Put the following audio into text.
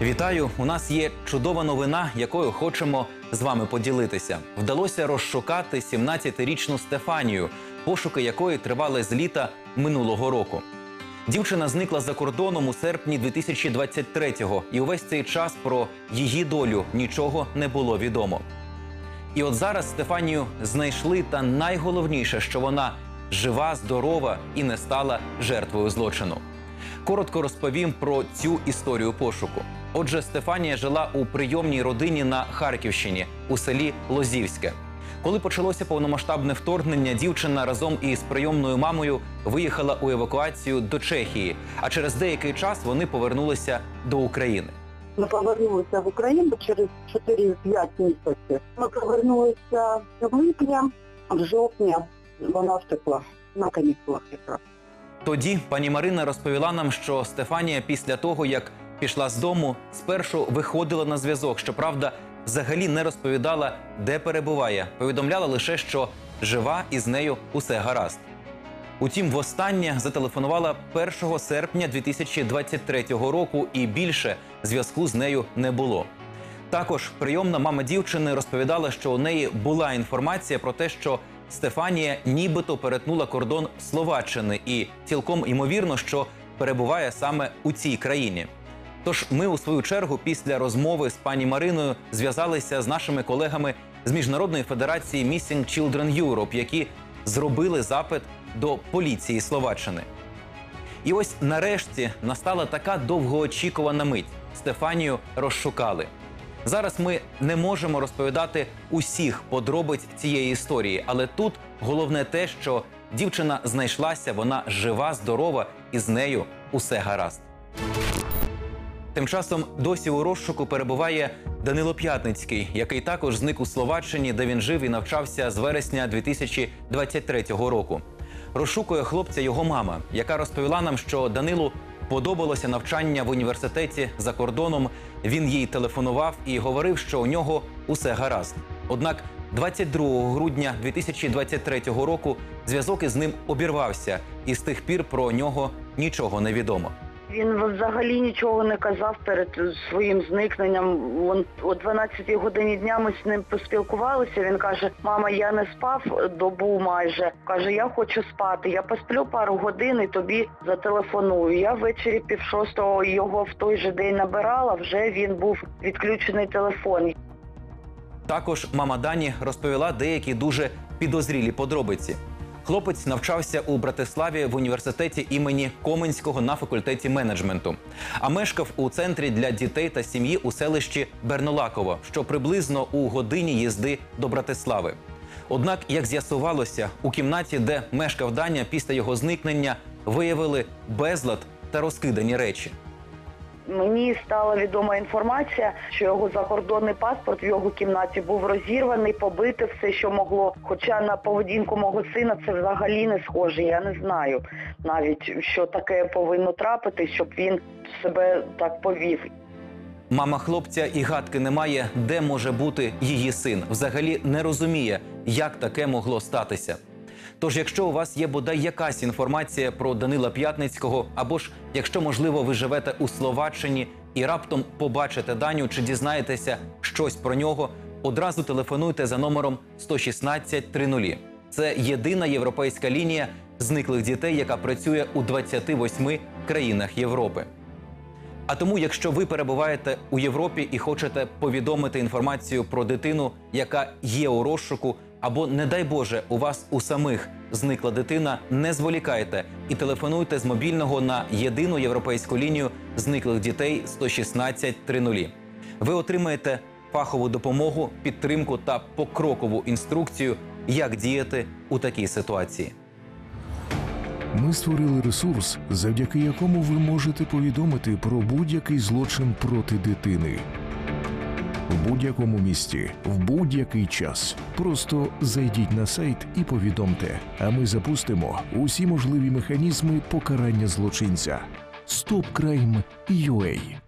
Вітаю! У нас є чудова новина, якою хочемо з вами поділитися. Вдалося розшукати 17-річну Стефанію, пошуки якої тривали з літа минулого року. Дівчина зникла за кордоном у серпні 2023-го, і увесь цей час про її долю нічого не було відомо. І от зараз Стефанію знайшли, та найголовніше, що вона жива, здорова і не стала жертвою злочину. Коротко розповім про цю історію пошуку. Отже, Стефанія жила у прийомній родині на Харківщині, у селі Лозівське. Коли почалося повномасштабне вторгнення, дівчина разом із прийомною мамою виїхала у евакуацію до Чехії, а через деякий час вони повернулися до України. Ми повернулися в Україну через 4-5 місяців. Ми повернулися в липня, в жовтні вона втекла на канікулах якраз. Тоді пані Марина розповіла нам, що Стефанія після того, як пішла з дому, спершу виходила на зв'язок. Щоправда, взагалі не розповідала, де перебуває. Повідомляла лише, що жива і з нею усе гаразд. Утім, востаннє зателефонувала 1 серпня 2023 року, і більше зв'язку з нею не було. Також прийомна мама дівчини розповідала, що у неї була інформація про те, що Стефанія нібито перетнула кордон Словаччини і цілком ймовірно, що перебуває саме у цій країні. Тож ми, у свою чергу, після розмови з пані Мариною зв'язалися з нашими колегами з Міжнародної федерації Missing Children Europe, які зробили запит до поліції Словаччини. І ось нарешті настала така довгоочікувана мить. Стефанію розшукали. Зараз ми не можемо розповідати усіх подробиць цієї історії, але тут головне те, що дівчина знайшлася, вона жива, здорова і з нею усе гаразд. Тим часом досі у розшуку перебуває Данило П'ятницький, який також зник у Словаччині, де він жив і навчався з вересня 2023 року. Розшукує хлопця його мама, яка розповіла нам, що Данилу подобалося навчання в університеті за кордоном. Він їй телефонував і говорив, що у нього усе гаразд. Однак 22 грудня 2023 року зв'язок із ним обірвався, і з тих пір про нього нічого не відомо. Він взагалі нічого не казав перед своїм зникненням. О 12 годині дня ми з ним поспілкувалися. Він каже: "Мама, я не спав добу майже". Каже: "Я хочу спати. Я посплю пару годин і тобі зателефоную". Я ввечері 5:30 його в той же день набирала, вже він був відключений телефон. Також мама Дані розповіла деякі дуже підозрілі подробиці. Хлопець навчався у Братиславі в університеті імені Коменського на факультеті менеджменту, а мешкав у центрі для дітей та сім'ї у селищі Бернолаково, що приблизно у годині їзди до Братислави. Однак, як з'ясувалося, у кімнаті, де мешкав Даня після його зникнення, виявили безлад та розкидані речі. Мені стала відома інформація, що його закордонний паспорт в його кімнаті був розірваний, побите все, що могло. Хоча на поведінку мого сина це взагалі не схоже. Я не знаю навіть, що таке повинно трапити, щоб він себе так повів. Мама хлопця і гадки не має, де може бути її син. Взагалі не розуміє, як таке могло статися. Тож, якщо у вас є бодай якась інформація про Данила П'ятницького, або ж, якщо, можливо, ви живете у Словаччині і раптом побачите Даню чи дізнаєтеся щось про нього, одразу телефонуйте за номером 116 300. Це єдина європейська лінія зниклих дітей, яка працює у 28 країнах Європи. А тому, якщо ви перебуваєте у Європі і хочете повідомити інформацію про дитину, яка є у розшуку, або, не дай Боже, у вас у самих зникла дитина, не зволікайте і телефонуйте з мобільного на єдину європейську лінію зниклих дітей 116 300. Ви отримаєте фахову допомогу, підтримку та покрокову інструкцію, як діяти у такій ситуації. Ми створили ресурс, завдяки якому ви можете повідомити про будь-який злочин проти дитини. В будь-якому місті, в будь-який час. Просто зайдіть на сайт і повідомте, а ми запустимо усі можливі механізми покарання злочинця. StopCrime.ua